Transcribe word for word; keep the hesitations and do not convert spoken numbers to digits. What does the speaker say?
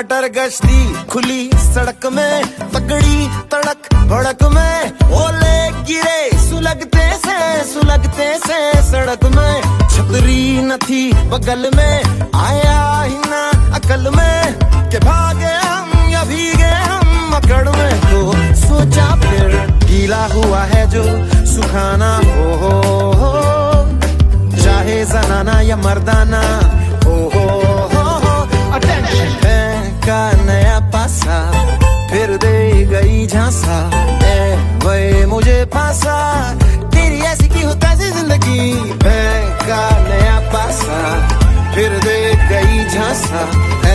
मटर गश्ती खुली सड़क में, तगड़ी तड़क भड़क में, ओले गिरे सुलगते से सुलगते से सड़क में। छतरी न थी बगल में, आया ही ना अकल में कि भागे हम या भीगे हम अकड़ में। तो सोचा फिर गीला हुआ है जो सुखाना हो, हो, हो चाहे जनाना या मर्दाना हो, हो, हो, हो। अटेंशन का नया पासा फिर दे गई झांसा, ए वे मुझे पासा तेरी ऐसी की हो कैसी जिंदगी। का नया पासा फिर दे गई झांसा।